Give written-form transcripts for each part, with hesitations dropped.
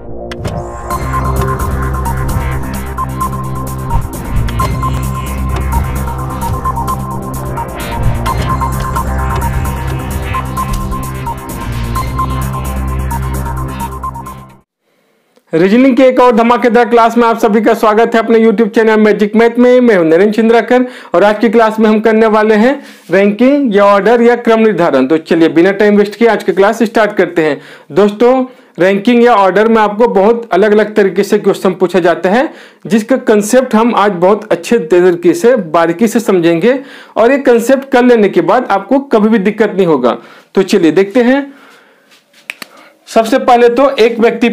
Reasoning के एक और धमाकेदार क्लास में आप सभी का स्वागत है अपने YouTube चैनल मैजिक मैथ में। मैं हूं नरेंद्र चंद्राकर और आज की क्लास में हम करने वाले हैं रैंकिंग या ऑर्डर या क्रम निर्धारण। तो चलिए बिना टाइम वेस्ट किए आज की क्लास स्टार्ट करते हैं। दोस्तों, रैंकिंग या ऑर्डर में आपको बहुत अलग अलग तरीके से क्वेश्चन पूछा जाता है, जिसका कंसेप्ट हम आज बहुत अच्छे तरीके से बारीकी से समझेंगे और ये कंसेप्ट कर लेने के बाद आपको कभी भी दिक्कत नहीं होगा। तो चलिए देखते हैं। सबसे पहले तो एक व्यक्ति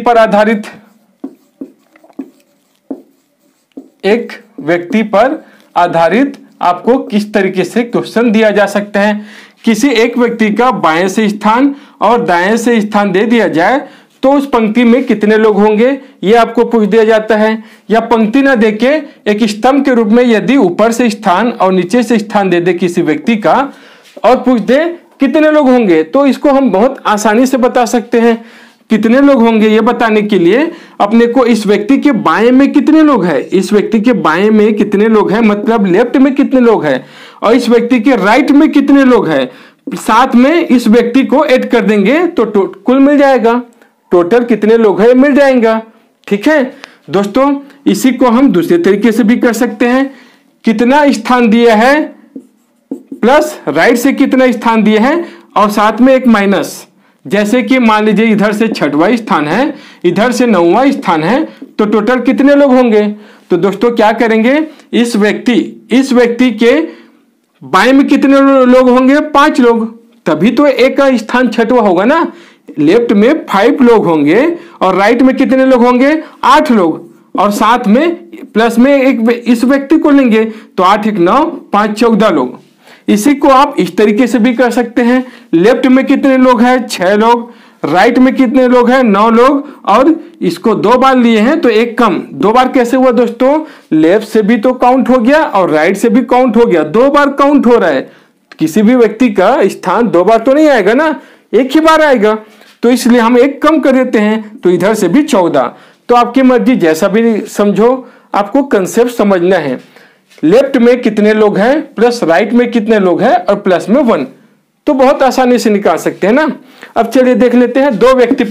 पर आधारित आपको किस तरीके से क्वेश्चन दिया जा सकता है। किसी एक व्यक्ति का बाएं से स्थान और दाएं से स्थान दे दिया जाए तो उस पंक्ति में कितने लोग होंगे, यह आपको पूछ दिया जाता है। या पंक्ति ना देके एक स्तंभ के रूप में यदि ऊपर से स्थान और नीचे से स्थान दे दे किसी व्यक्ति का और पूछ दे कितने लोग होंगे, तो इसको हम बहुत आसानी से बता सकते हैं। कितने लोग होंगे ये बताने के लिए अपने को इस व्यक्ति के बाएं में कितने लोग हैं, इस व्यक्ति के बाएं में कितने लोग हैं, मतलब लेफ्ट में कितने लोग हैं, और इस व्यक्ति के राइट में कितने लोग हैं, साथ में इस व्यक्ति को ऐड कर देंगे तो कुल मिल जाएगा। टोटल कितने लोग हैं मिल जाएगा। ठीक है दोस्तों, इसी को हम दूसरे तरीके से भी कर सकते हैं। कितना स्थान दिया है प्लस राइट से कितना स्थान दिया है और साथ में एक माइनस। जैसे कि मान लीजिए इधर से 6वां स्थान है, इधर से 9वां स्थान है, तो टोटल कितने लोग होंगे। तो दोस्तों क्या करेंगे, इस व्यक्ति के बाएं में कितने लोग होंगे, 5 लोग, तभी तो एक का स्थान 6वां होगा ना। लेफ्ट में 5 लोग होंगे और राइट में कितने लोग होंगे, 8 लोग, और साथ में प्लस में एक इस व्यक्ति को लेंगे तो 8 1 9 5 14 लोग। इसी को आप इस तरीके से भी कर सकते हैं। लेफ्ट में कितने लोग हैं, 6 लोग, राइट में कितने लोग हैं, 9 लोग, और इसको 2 बार लिए हैं तो एक कम। 2 बार कैसे हुआ दोस्तों, लेफ्ट से भी तो काउंट हो गया और राइट से भी काउंट हो गया, 2 बार काउंट हो रहा है। किसी भी व्यक्ति का स्थान 2 बार तो नहीं आएगा ना, एक ही बार आएगा, तो इसलिए हम एक कम कर देते हैं, तो इधर से भी 14। तो आपकी मर्जी, जैसा भी समझो, आपको कंसेप्ट समझना है। लेफ्ट में कितने लोग हैं प्लस राइट में कितने लोग हैं और प्लस में 1, तो बहुत आसानी से निकाल सकते हैं ना। अब चलिए देख लेते हैं दो व्यक्ति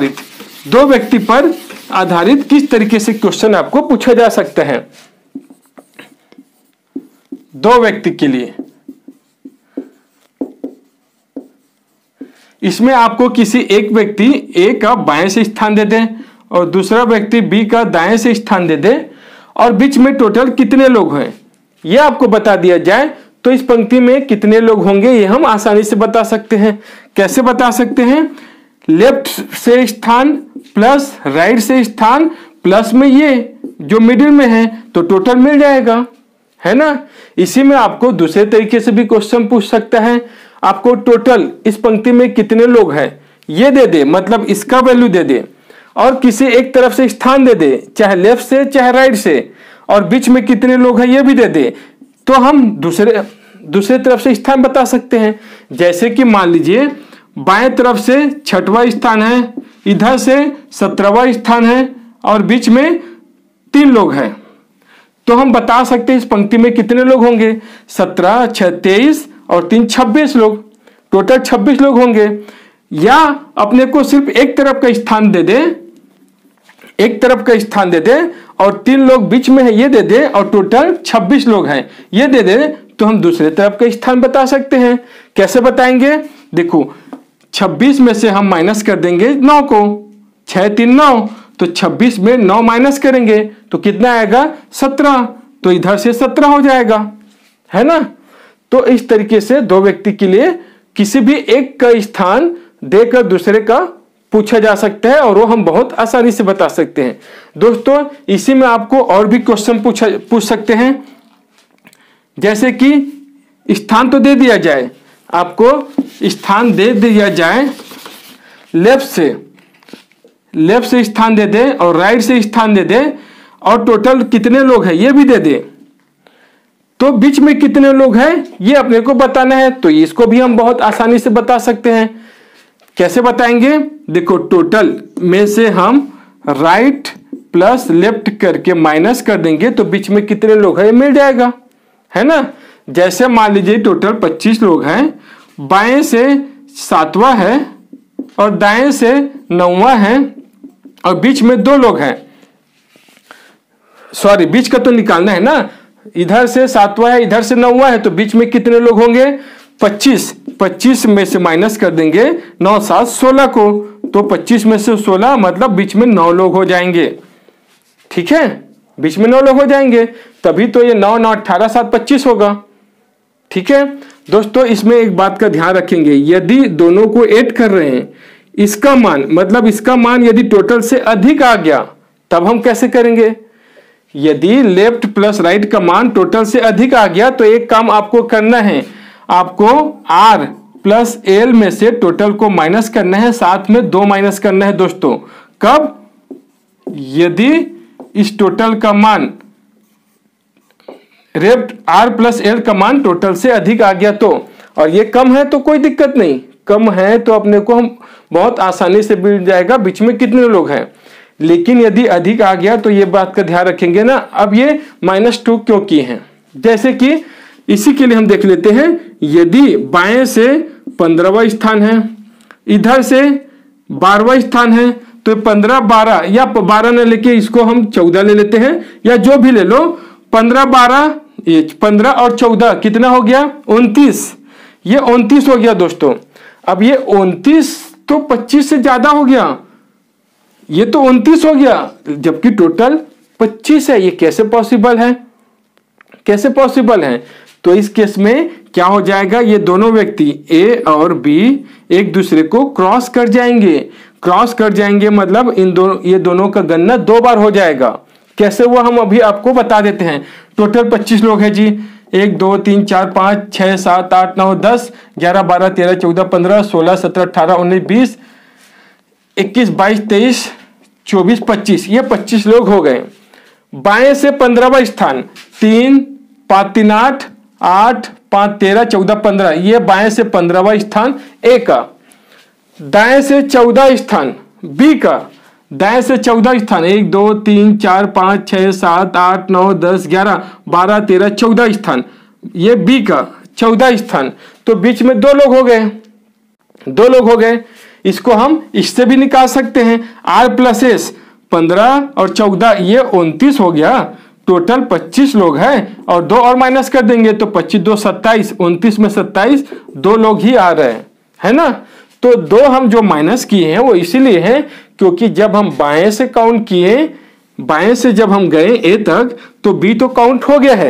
पर आधारित किस तरीके से क्वेश्चन आपको पूछा जा सकता है। दो व्यक्ति के लिए इसमें आपको किसी एक व्यक्ति ए का बाएं से स्थान दे दें और दूसरा व्यक्ति बी का दाएं से स्थान दे दे और बीच में टोटल कितने लोग हैं यह आपको बता दिया जाए, तो इस पंक्ति में कितने लोग होंगे ये हम आसानी से बता सकते हैं। कैसे बता सकते हैं, लेफ्ट से स्थान प्लस राइट से स्थान प्लस में ये जो मिडिल में है तो टोटल मिल जाएगा, है ना। इसी में आपको दूसरे तरीके से भी क्वेश्चन पूछ सकता है। आपको टोटल इस पंक्ति में कितने लोग हैं ये दे दे, मतलब इसका वैल्यू दे दे, और किसी एक तरफ से स्थान दे दे, चाहे लेफ्ट से चाहे राइट से, और बीच में कितने लोग हैं ये भी दे दे, तो हम दूसरे तरफ से स्थान बता सकते हैं। जैसे कि मान लीजिए बाएं तरफ से 6वां स्थान है, इधर से 17वां स्थान है और बीच में 3 लोग हैं, तो हम बता सकते हैं इस पंक्ति में कितने लोग होंगे, 17 6 23 और 3 26 लोग, टोटल 26 लोग होंगे। या अपने को सिर्फ एक तरफ का स्थान दे दे, और 3 लोग बीच में है ये दे दे और टोटल 26 लोग हैं ये दे दे, तो हम दूसरे तरफ का स्थान बता सकते हैं। कैसे बताएंगे, देखो 26 में से हम माइनस कर देंगे 9 को, 6 3 9, तो 26 में 9 माइनस करेंगे तो कितना आएगा 17, तो इधर से 17 हो जाएगा, है ना। तो इस तरीके से दो व्यक्ति के लिए किसी भी एक का स्थान देकर दूसरे का पूछा जा सकता है और वो हम बहुत आसानी से बता सकते हैं। दोस्तों इसी में आपको और भी क्वेश्चन पूछ सकते हैं। जैसे कि स्थान तो दे दिया जाए, आपको स्थान दे दिया जाए, लेफ्ट से स्थान दे दे और राइट से स्थान दे दे और टोटल कितने लोग हैं ये भी दे दे, तो बीच में कितने लोग हैं ये अपने को बताना है। तो इसको भी हम बहुत आसानी से बता सकते हैं। कैसे बताएंगे, देखो टोटल में से हम राइट प्लस लेफ्ट करके माइनस कर देंगे तो बीच में कितने लोग हैं मिल जाएगा, है ना। जैसे मान लीजिए टोटल 25 लोग हैं, बाएं से 7वां है और दाएं से 9वां है और बीच में 2 लोग हैं। सॉरी, बीच का तो निकालना है ना, इधर से 7वां है इधर से 9वां है तो बीच में कितने लोग होंगे 25 में से माइनस कर देंगे 9 7 16 को, तो 25 में से 16 मतलब बीच में 9 लोग हो जाएंगे। ठीक है, बीच में 9 लोग हो जाएंगे, तभी तो ये 9 9 18 7 25 होगा। ठीक है दोस्तों, इसमें एक बात का ध्यान रखेंगे, यदि दोनों को ऐड कर रहे हैं, इसका मान मतलब इसका मान यदि टोटल से अधिक आ गया तब हम कैसे करेंगे। यदि लेफ्ट प्लस राइट का मान टोटल से अधिक आ गया तो एक काम आपको करना है, आपको R प्लस L में से टोटल को माइनस करना है, साथ में 2 माइनस करना है दोस्तों। कब? यदि इस टोटल का मान R प्लस L का मान टोटल से अधिक आ गया तो, और ये कम है तो कोई दिक्कत नहीं, कम है तो अपने को हम बहुत आसानी से मिल जाएगा बीच में कितने लोग हैं। लेकिन यदि अधिक आ गया तो ये बात का ध्यान रखेंगे ना। अब ये -2 क्यों किए हैं, जैसे कि इसी के लिए हम देख लेते हैं। यदि बाएं से 15वां स्थान है, इधर से 12वां स्थान है, तो 15 12 या 12 न लेके इसको हम 14 ले लेते हैं, या जो भी ले लो। 15 12 ये 15 और 14 कितना हो गया 29, ये 29 हो गया दोस्तों। अब ये 29 तो 25 से ज्यादा हो गया, ये तो 29 हो गया जबकि टोटल 25 है। ये कैसे पॉसिबल है, कैसे पॉसिबल है? तो इस केस में क्या हो जाएगा, ये दोनों व्यक्ति ए और बी एक दूसरे को क्रॉस कर जाएंगे। क्रॉस कर जाएंगे मतलब ये दोनों का गणना 2 बार हो जाएगा। कैसे हुआ हम अभी आपको बता देते हैं। टोटल 25 लोग हैं जी, 1 2 3 4 5 6 7 8 9 10 11 12 13 14 15 16 17 18 19 20 21 22 23 24 25, ये 25 लोग हो गए। बाएं से 15वां स्थान 3 5 3 8 8 5 13 14 15, ये बाएं से 15वां स्थान ए का। दाएं से 14 स्थान बी का, दाएं से 14 स्थान 1 2 3 4 5 6 7 8 9 10 11 12 13 14 स्थान, ये बी का 14 स्थान। तो बीच में 2 लोग हो गए, 2 लोग हो गए। इसको हम इससे भी निकाल सकते हैं। R प्लस एस 15 और 14 ये 29 हो गया। टोटल 25 लोग हैं और 2 और माइनस कर देंगे तो 25 2 27, 29 में 27, 2 लोग ही आ रहे हैं, है ना। तो 2 हम जो माइनस किए हैं वो इसीलिए हैं क्योंकि जब हम बाएं से काउंट किए, बाएं से जब हम गए ए तक तो बी तो काउंट हो गया है,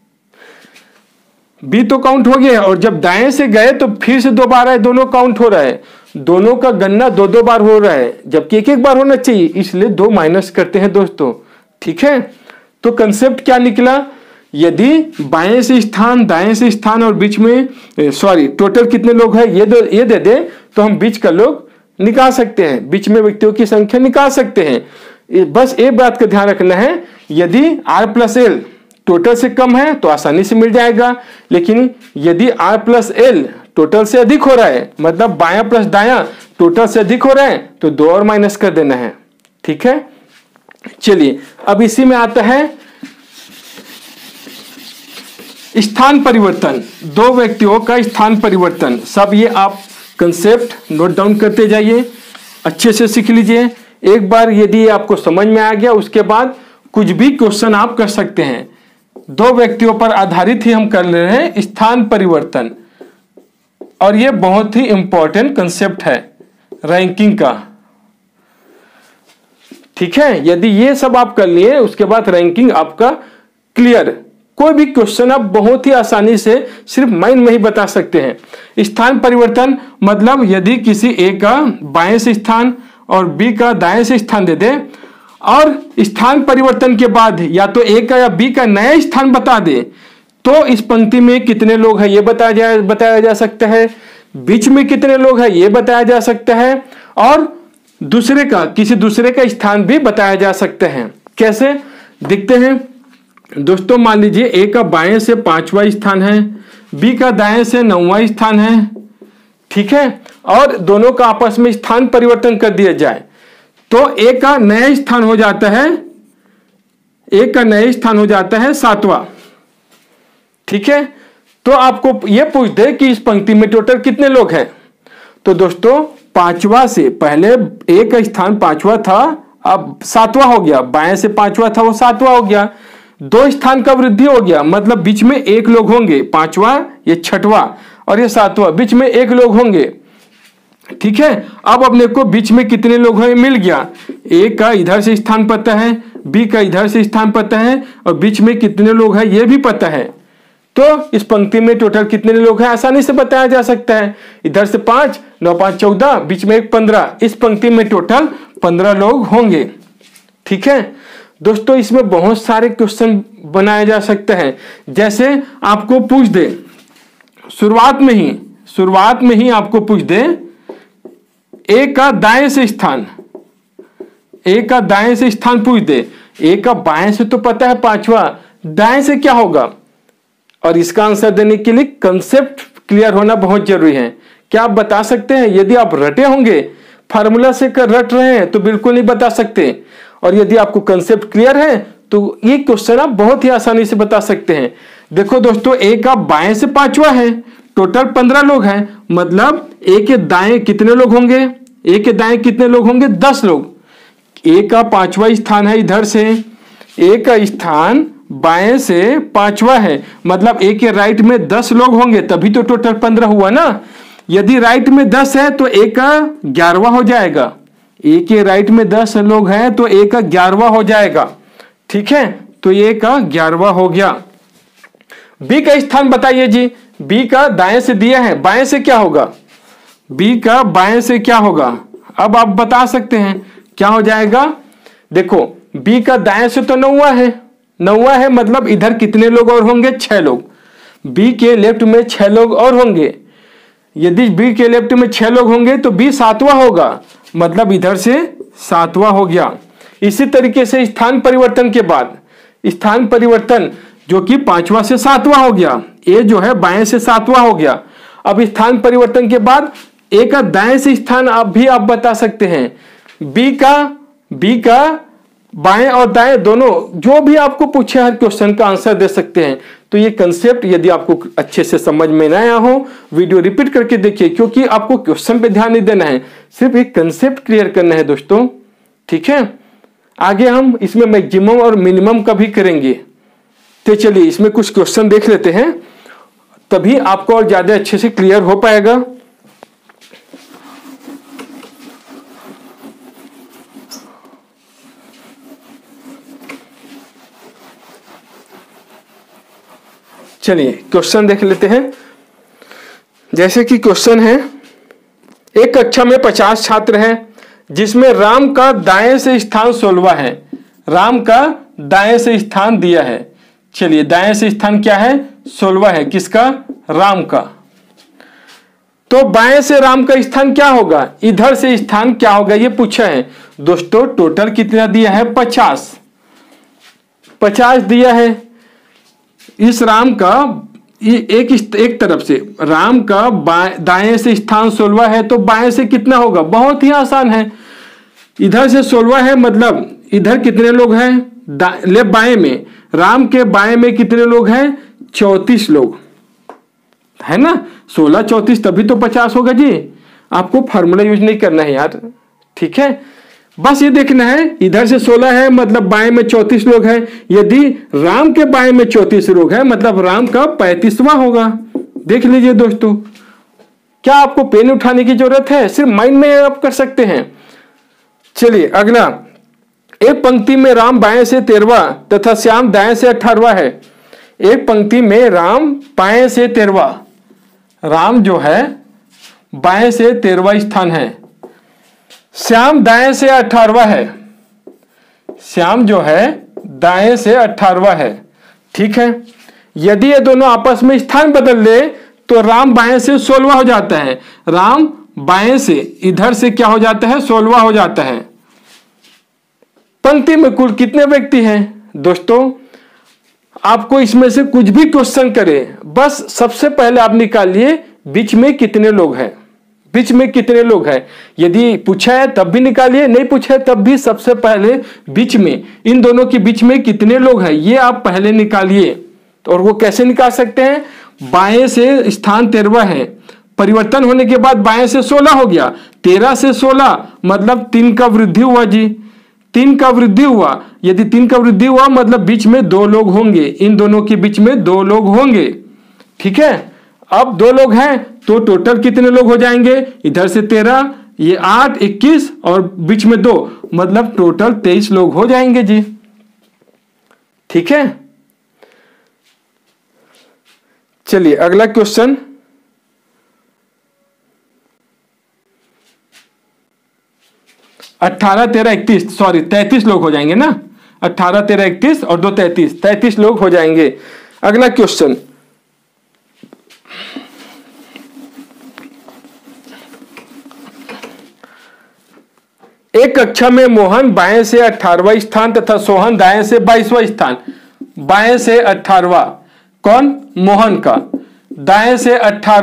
बी तो काउंट हो गया है। और जब दाएं से गए तो फिर से 2 बार आए, दोनों काउंट हो रहा है, दोनों का गणना 2 बार हो रहा है जबकि 1 बार होना चाहिए, इसलिए 2 माइनस करते हैं दोस्तों। ठीक है, तो कंसेप्ट क्या निकला, यदि बाएं से स्थान दाएं से स्थान और बीच में टोटल कितने लोग हैं ये दे दे तो हम बीच का लोग निकाल सकते हैं, बीच में व्यक्तियों की संख्या निकाल सकते हैं। बस एक बात का ध्यान रखना है, यदि R प्लस L टोटल से कम है तो आसानी से मिल जाएगा, लेकिन यदि R प्लस L टोटल से अधिक हो रहा है, मतलब बायां प्लस दायां टोटल से अधिक हो रहा है, तो 2 और माइनस कर देना है। ठीक है, चलिए अब इसी में आता है स्थान परिवर्तन, 2 व्यक्तियों का स्थान परिवर्तन। सब ये आप कंसेप्ट नोट डाउन करते जाइए, अच्छे से सीख लीजिए। एक बार यदि आपको समझ में आ गया उसके बाद कुछ भी क्वेश्चन आप कर सकते हैं। 2 व्यक्तियों पर आधारित ही हम कर ले रहे हैं स्थान परिवर्तन, और ये बहुत ही इंपॉर्टेंट कंसेप्ट है रैंकिंग का। ठीक है, यदि ये सब आप कर लिए उसके बाद रैंकिंग आपका क्लियर। कोई भी क्वेश्चन आप बहुत ही आसानी से सिर्फ माइंड में ही बता सकते हैं। स्थान परिवर्तन मतलब यदि किसी ए का बाएं से स्थान और बी का दाएं से स्थान दे दे और स्थान परिवर्तन के बाद या तो ए का या बी का नया स्थान बता दे तो इस पंक्ति में कितने लोग हैं ये बताया जा सकता है, बीच में कितने लोग हैं ये बताया जा सकता है, और किसी दूसरे का स्थान भी बताया जा सकता है। कैसे दिखते हैं दोस्तों, मान लीजिए ए का बाएं से 5वां स्थान है, बी का दाएं से 9वां स्थान है। ठीक है, और दोनों का आपस में स्थान परिवर्तन कर दिया जाए तो ए का नया स्थान हो जाता है, ए का नया स्थान हो जाता है 7वां। ठीक है, तो आपको यह पूछ दे कि इस पंक्ति में टोटल कितने लोग हैं, तो दोस्तों 5वां से, पहले ए का स्थान 5वां था, अब 7वां हो गया, बाएं से 5वां था वो 7वां हो गया, 2 स्थान का वृद्धि हो गया, मतलब बीच में 1 लोग होंगे, 5वां ये 6वां और ये 7वां, बीच में 1 लोग होंगे। ठीक है, अब अपने को बीच में कितने लोग हैं मिल गया, ए का इधर से स्थान पता है, बी का इधर से स्थान पता है और बीच में कितने लोग हैं ये भी पता है। तो इस पंक्ति में टोटल कितने लोग हैं आसानी से बताया जा सकता है। इधर से 5, 9 5 14, बीच में 1 15, इस पंक्ति में टोटल 15 लोग होंगे। ठीक है दोस्तों, इसमें बहुत सारे क्वेश्चन बनाया जा सकते हैं। जैसे आपको पूछ दे शुरुआत में ही आपको पूछ दे ए का दाएं से स्थान, ए का दाएं से स्थान पूछ दे, ए का बाएं से तो पता है 5वां, दाएं से क्या होगा, और इसका आंसर देने के लिए कंसेप्ट क्लियर होना बहुत जरूरी है। क्या आप बता सकते हैं? यदि आप रटे होंगे, फार्मूला से कर रट रहे हैं तो बिल्कुल नहीं बता सकते, और यदि आपको कंसेप्ट क्लियर है तो ये क्वेश्चन आप बहुत ही आसानी से बता सकते हैं। देखो दोस्तों, ए का बाएं से 5वां है, टोटल 15 लोग हैं, मतलब ए के दाएं कितने लोग होंगे, ए के दाएं कितने लोग होंगे 10 लोग। ए का 5वां स्थान है इधर से, ए का स्थान बाएं से 5वां है, मतलब ए के राइट में 10 लोग होंगे, तभी तो टोटल 15 हुआ ना। यदि राइट में 10 है तो ए का 11वां हो जाएगा, ए के राइट में 10 लोग हैं तो ए का 11वां हो जाएगा। ठीक है, तो ए का 11वां हो गया। बी का स्थान बताइए जी, बी का दाएं से दिया है, बाएं से क्या होगा, बी का बाएं से क्या होगा, अब आप बता सकते हैं क्या हो जाएगा। देखो बी का दाएं से तो 9वां है, 9वां है, मतलब इधर कितने लोग और होंगे 6 लोग, बी के लेफ्ट में 6 लोग और होंगे। यदि बी के लेफ्ट में 6 लोग होंगे तो बी 7वां होगा, मतलब इधर से 7वां हो गया। इसी तरीके से स्थान परिवर्तन के बाद, स्थान परिवर्तन जो कि 5वां से 7वां हो गया, ए जो है बाएं से 7वां हो गया। अब स्थान परिवर्तन के बाद ए का दाएं से स्थान आप बता सकते हैं, बी का बाएं और दाएं दोनों, जो भी आपको पूछे हर क्वेश्चन का आंसर दे सकते हैं। तो ये कंसेप्ट यदि आपको अच्छे से समझ में ना आया हो, वीडियो रिपीट करके देखिए, क्योंकि आपको क्वेश्चन पे ध्यान नहीं देना है, सिर्फ एक कंसेप्ट क्लियर करना है दोस्तों। ठीक है, आगे हम इसमें मैक्सिमम और मिनिमम का भी करेंगे। तो चलिए इसमें कुछ क्वेश्चन देख लेते हैं, तभी आपको और ज्यादा अच्छे से क्लियर हो पाएगा। चलिए क्वेश्चन देख लेते हैं। जैसे कि क्वेश्चन है, एक कक्षा में 50 छात्र हैं, जिसमें राम का दाएं से स्थान 16वां है। राम का दाएं से स्थान दिया है। चलिए दाएं से स्थान क्या है, 16वां है, किसका, राम का। तो बाएं से राम का स्थान क्या होगा, इधर से स्थान क्या होगा, ये पूछा है दोस्तों। टोटल कितना दिया है, 50 दिया है। इस राम का एक तरफ से राम का दाएं से स्थान 16वां है, तो बाएं से कितना होगा, बहुत ही आसान है। इधर से 16वां है, मतलब इधर कितने लोग हैं, लेफ्ट बाएं में, राम के बाएं में कितने लोग हैं, 34 लोग है ना। 16 34 तभी तो 50 होगा जी। आपको फार्मूला यूज नहीं करना है यार, ठीक है, बस ये देखना है। इधर से 16 है, मतलब बाएं में 34 लोग हैं। यदि राम के बाएं में 34 लोग हैं, मतलब राम का 35वां होगा। देख लीजिए दोस्तों, क्या आपको पेन उठाने की जरूरत है, सिर्फ माइंड में आप कर सकते हैं। चलिए अगला, एक पंक्ति में राम बाएं से 13वां तथा श्याम दाएं से 18वां है। एक पंक्ति में राम बाएं से 13वां, राम जो है बाएं से 13वां स्थान है, श्याम दाएं से 18वां है, श्याम जो है दाएं से 18वां है। ठीक है, यदि ये दोनों आपस में स्थान बदल ले तो राम बाएं से 16वां हो जाता है, राम बाएं से इधर से क्या हो जाता है, 16वां हो जाता है। पंक्ति में कुल कितने व्यक्ति हैं दोस्तों, आपको इसमें से कुछ भी क्वेश्चन करे, बस सबसे पहले आप निकालिए बीच में कितने लोग हैं, बीच में कितने लोग हैं। यदि पूछा है तब भी निकालिए, नहीं पूछा है तब भी सबसे पहले बीच में, इन दोनों के बीच में कितने लोग हैं ये आप पहले निकालिए। और वो कैसे निकाल सकते हैं, बाएं से स्थान 13 है, परिवर्तन होने के बाद बाएं से 16 हो गया, 13 से 16 मतलब 3 का वृद्धि हुआ जी, 3 का वृद्धि हुआ। यदि 3 का वृद्धि हुआ मतलब बीच में 2 लोग होंगे, इन दोनों के बीच में 2 लोग होंगे। ठीक है, अब 2 लोग हैं तो टोटल कितने लोग हो जाएंगे, इधर से 13, ये 8, 21 और बीच में 2 मतलब टोटल 23 लोग हो जाएंगे जी। ठीक है, चलिए अगला क्वेश्चन। अट्ठारह 13 31 सॉरी 33 लोग हो जाएंगे ना, 18 13 31 और 2 33 लोग हो जाएंगे। अगला क्वेश्चन, एक कक्षा में मोहन बाएं से 18वां स्थान तथा सोहन दाएं से 22वां स्थान। बाएं से 18वां कौन, मोहन का, दाएं से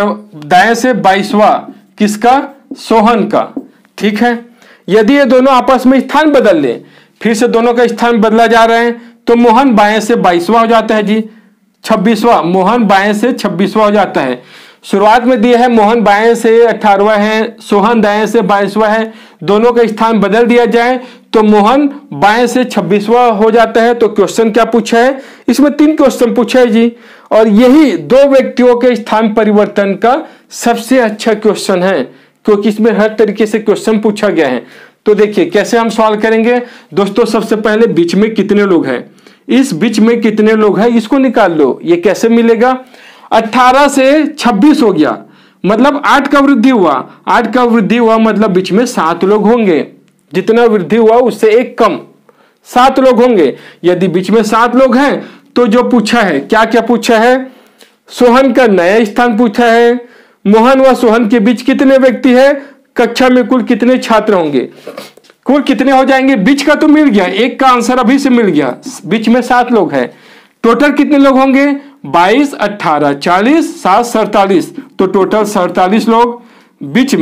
22वां किसका, सोहन का। ठीक है, यदि ये दोनों आपस में स्थान बदल लें, फिर से दोनों का स्थान बदला जा रहा है, तो मोहन बाएं से 22वां हो जाता है जी, 26वां, मोहन बाएं से 26वां हो जाता है। शुरुआत में दिया है मोहन बाएं से 18वां है, सोहन दाएं से 22वां है, दोनों का स्थान बदल दिया जाए तो मोहन बाएं से 26वां हो जाता है। तो क्वेश्चन क्या पूछा है, इसमें 3 क्वेश्चन पूछा है जी, और यही 2 व्यक्तियों के स्थान परिवर्तन का सबसे अच्छा क्वेश्चन है, क्योंकि इसमें हर तरीके से क्वेश्चन पूछा गया है। तो देखिए कैसे हम सॉल्व करेंगे दोस्तों। सबसे पहले बीच में कितने लोग हैं, इस बीच में कितने लोग हैं इसको निकाल लो। ये कैसे मिलेगा, 18 से 26 हो गया मतलब 8 का वृद्धि हुआ, 8 का वृद्धि हुआ मतलब बीच में 7 लोग होंगे, जितना वृद्धि हुआ उससे 1 कम 7 लोग होंगे। यदि बीच में 7 लोग हैं तो जो पूछा है, क्या क्या पूछा है, सोहन का नया स्थान पूछा है, मोहन व सोहन के बीच कितने व्यक्ति है, कक्षा में कुल कितने छात्र होंगे, कुल कितने हो जाएंगे। बीच का तो मिल गया, 1 का आंसर अभी से मिल गया, बीच में 7 लोग हैं, टोटल कितने लोग होंगे, 22 18 40 7 47, तो टोटल 47 लोग। बीच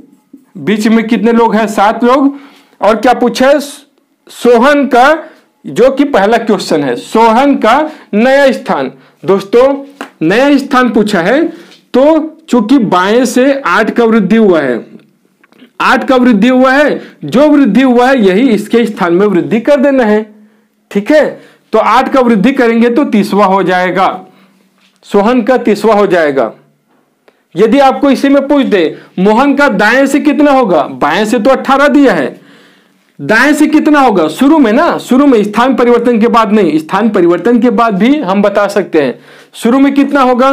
में कितने लोग हैं, 7 लोग। और क्या पूछा है, सोहन का, जो कि पहला क्वेश्चन है, सोहन का नया स्थान। दोस्तों नया स्थान पूछा है, तो चूंकि बाएं से 8 का वृद्धि हुआ है, 8 का वृद्धि हुआ है, जो वृद्धि हुआ है यही इसके स्थान में वृद्धि कर देना है। ठीक है, तो 8 का वृद्धि करेंगे तो 30वां हो जाएगा, सोहन का 30वां हो जाएगा। यदि आपको इसी में पूछ दे मोहन का दाएं से कितना होगा, बाएं से तो 18 दिया है, दाएं से कितना होगा, शुरू में ना, शुरू में, स्थान परिवर्तन के बाद नहीं, स्थान परिवर्तन के बाद भी हम बता सकते हैं। शुरू में कितना होगा,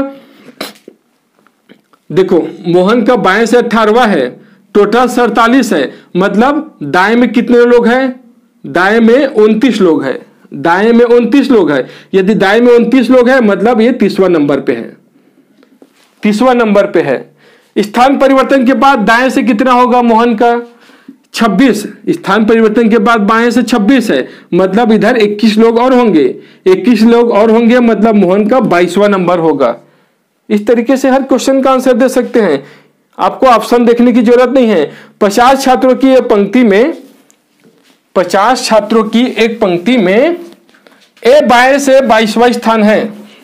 देखो मोहन का बाएं से 18वां है, टोटल 47 है, मतलब दाएं में कितने लोग हैं, दाएं में 29 लोग हैं, दाएं में 29 लोग हैं। यदि दाएं में 29 लोग हैं मतलब ये 30वां नंबर पे है, 30वां नंबर पे है। स्थान परिवर्तन के बाद दाएं से कितना होगा, मोहन का 26, स्थान परिवर्तन के बाद बाएं से 26 है, मतलब इधर 21 लोग और होंगे, 21 लोग और होंगे मतलब मोहन का 22वां नंबर होगा। इस तरीके से हर क्वेश्चन का आंसर दे सकते हैं, आपको ऑप्शन देखने की जरूरत नहीं है। 50 छात्रों की एक पंक्ति में, 50 छात्रों की एक पंक्ति में ए बाएं से 22वां स्थान है,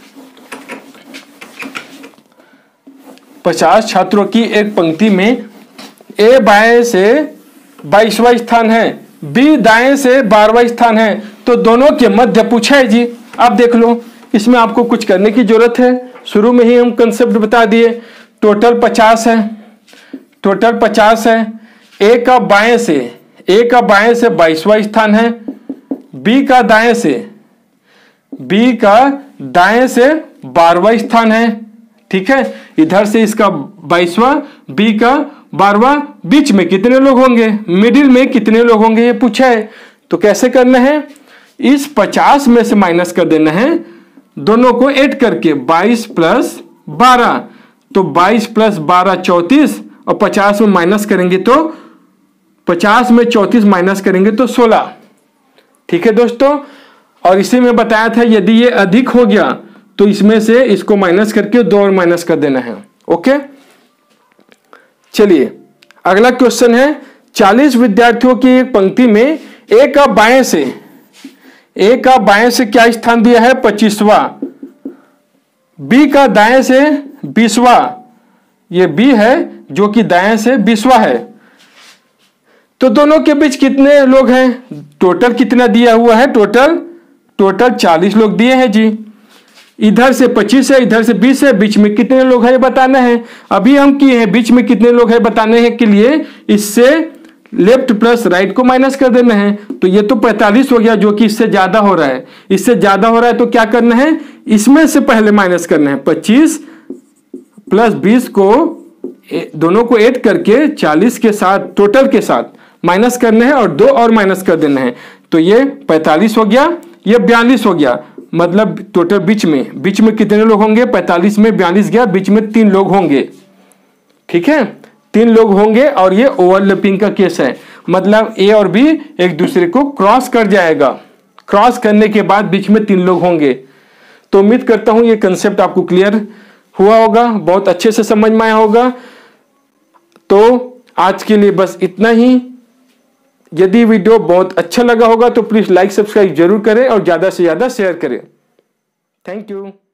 50 छात्रों की एक पंक्ति में ए बाएं से 22वां स्थान है, बी दाएं से 12वां स्थान है, तो दोनों के मध्य पूछा है जी। आप देख लो, इसमें आपको कुछ करने की जरूरत है, शुरू में ही हम कंसेप्ट बता दिए। टोटल 50 है, टोटल 50 है, ए का बाएं से 22वां स्थान है, बी का दाएं से 12वां स्थान है। ठीक है, इधर से इसका 22वां, बी का 12वां, बीच में कितने लोग होंगे, मिडिल में कितने लोग होंगे ये पूछा है। तो कैसे करना है, इस 50 में से माइनस कर देना है, दोनों को ऐड करके 22 प्लस 12, तो 22 प्लस 12 34, और 50 में माइनस करेंगे तो 50 में 34 माइनस करेंगे तो 16। ठीक है दोस्तों, और इसी में बताया था यदि ये अधिक हो गया तो इसमें से इसको माइनस करके 2 और माइनस कर देना है। ओके, चलिए अगला क्वेश्चन है 40 विद्यार्थियों की एक पंक्ति में ए का बाएं से क्या स्थान दिया है? 25वां। बी का दाएं से 20वां, ये बी है जो कि दाएं से 20वां है। तो दोनों के बीच कितने लोग हैं? टोटल कितना दिया हुआ है? टोटल 40 लोग दिए हैं जी। इधर से 25 है, इधर से 20 है, बीच में कितने लोग हैं बताना है। अभी हम किए हैं बीच में कितने लोग हैं बताने हैं के लिए इससे लेफ्ट प्लस राइट को माइनस कर देना है। तो ये तो 45 हो गया जो कि इससे ज्यादा हो रहा है। इससे ज्यादा हो रहा है तो क्या करना है? इसमें से पहले माइनस करना है। 25 प्लस 20 को दोनों को ऐड करके 40 के साथ टोटल के साथ माइनस करना है और 2 और माइनस कर देना है। तो ये 45 हो गया, ये 42 हो गया। मतलब टोटल बीच में कितने लोग होंगे? 45 में 42 गया, बीच में 3 लोग होंगे। ठीक है, 3 लोग होंगे और ये ओवरलैपिंग का केस है। मतलब ए और बी एक दूसरे को क्रॉस कर जाएगा। क्रॉस करने के बाद बीच में 3 लोग होंगे। तो उम्मीद करता हूं ये कंसेप्ट आपको क्लियर हुआ होगा, बहुत अच्छे से समझ में आया होगा। तो आज के लिए बस इतना ही। यदि वीडियो बहुत अच्छा लगा होगा तो प्लीज लाइक सब्सक्राइब जरूर करें और ज्यादा से ज्यादा शेयर करें। Thank you.